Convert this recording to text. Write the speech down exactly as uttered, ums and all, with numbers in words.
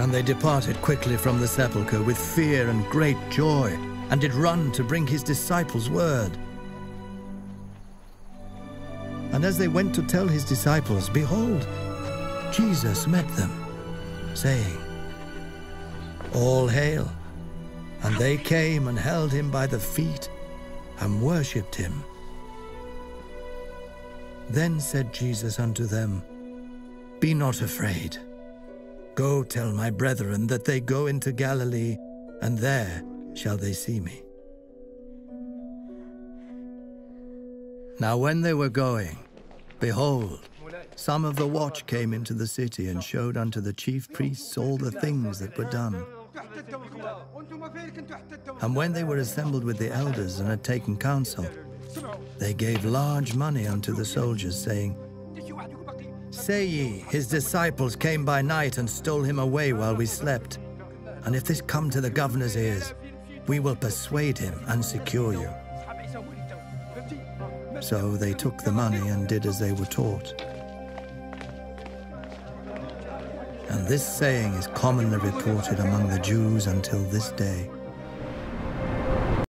And they departed quickly from the sepulchre with fear and great joy, and did run to bring his disciples word. And as they went to tell his disciples, behold, Jesus met them, saying, All hail. And they came and held him by the feet and worshipped him. Then said Jesus unto them, Be not afraid. Go tell my brethren that they go into Galilee, and there shall they see me. Now when they were going, behold, some of the watch came into the city and showed unto the chief priests all the things that were done. And when they were assembled with the elders and had taken counsel, they gave large money unto the soldiers, saying, Say ye, his disciples came by night and stole him away while we slept. And if this come to the governor's ears, we will persuade him and secure you. So they took the money and did as they were taught. And this saying is commonly reported among the Jews until this day.